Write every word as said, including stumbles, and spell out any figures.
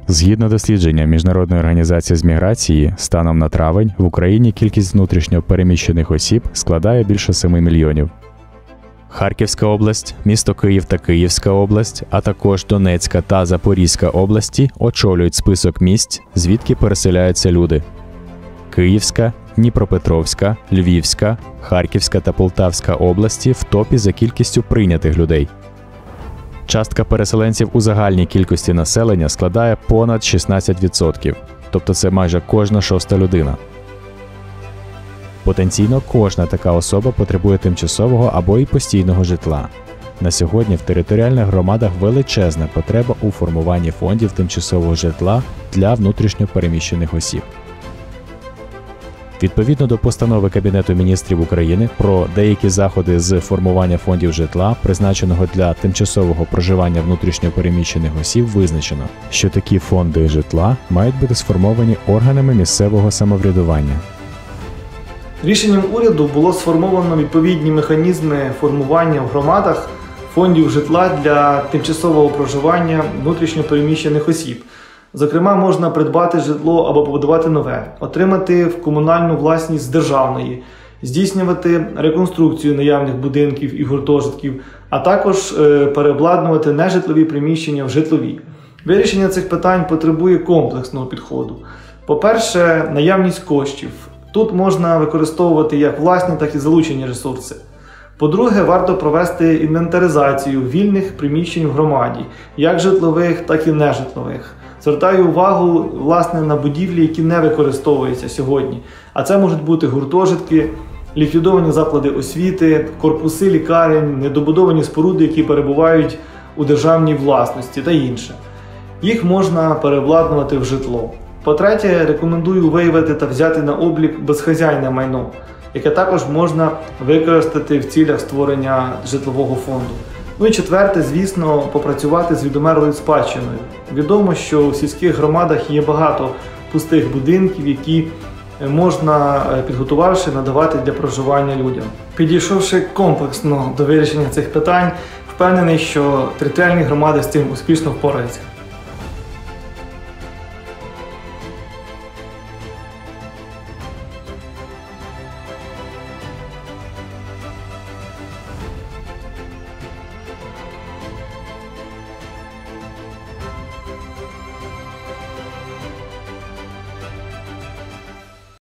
Згідно дослідження Міжнародної організації з міграції, станом на травень в Україні кількість внутрішньо переміщених осіб складає більше семи мільйонів. Харківська область, місто Київ та Київська область, а також Донецька та Запорізька області очолюють список місць, звідки переселяються люди. Київська, Дніпропетровська, Львівська, Харківська та Полтавська області в топі за кількістю прийнятих людей. Частка переселенців у загальній кількості населення складає понад шістнадцять відсотків, тобто це майже кожна шоста людина. Потенційно кожна така особа потребує тимчасового або й постійного житла. На сьогодні в територіальних громадах величезна потреба у формуванні фондів тимчасового житла для внутрішньо переміщених осіб. Відповідно до постанови Кабінету міністрів України про деякі заходи з формування фондів житла, призначеного для тимчасового проживання внутрішньо переміщених осіб, визначено, що такі фонди житла мають бути сформовані органами місцевого самоврядування. Рішенням уряду було сформовано відповідні механізми формування в громадах фондів житла для тимчасового проживання внутрішньо переміщених осіб. Зокрема, можна придбати житло або побудувати нове, отримати в комунальну власність з державної, здійснювати реконструкцію наявних будинків і гуртожитків, а також переобладнувати нежитлові приміщення в житлові. Вирішення цих питань потребує комплексного підходу. По-перше, наявність коштів. Тут можна використовувати як власні, так і залучені ресурси. По-друге, варто провести інвентаризацію вільних приміщень в громаді, як житлових, так і нежитлових. Звертаю увагу, власне, на будівлі, які не використовуються сьогодні. А це можуть бути гуртожитки, ліквідовані заклади освіти, корпуси лікарень, недобудовані споруди, які перебувають у державній власності та інше. Їх можна переобладнувати в житло. По-третє, рекомендую виявити та взяти на облік безхазяйне майно, яке також можна використати в цілях створення житлового фонду. Ну і четверте, звісно, попрацювати з відомерлою спадщиною. Відомо, що в сільських громадах є багато пустих будинків, які можна, підготувавши, надавати для проживання людям. Підійшовши комплексно до вирішення цих питань, впевнений, що територіальні громади з цим успішно впораються.